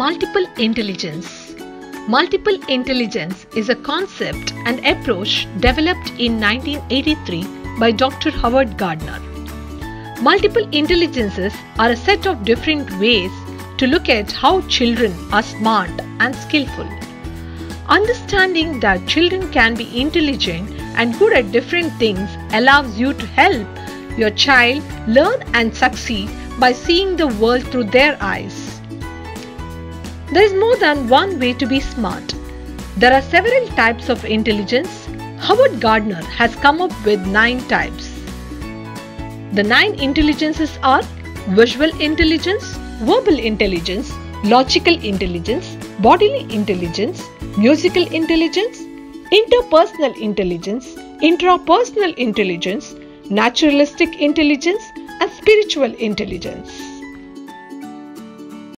Multiple intelligence. Multiple intelligence is a concept and approach developed in 1983 by Dr. Howard Gardner. Multiple intelligences are a set of different ways to look at how children are smart and skillful. Understanding that children can be intelligent and good at different things allows you to help your child learn and succeed by seeing the world through their eyes. There is more than one way to be smart. There are several types of intelligence. Howard Gardner has come up with 9 types. The 9 intelligences are visual intelligence, verbal intelligence, logical intelligence, bodily intelligence, musical intelligence, interpersonal intelligence, intrapersonal intelligence, naturalistic intelligence, and spiritual intelligence.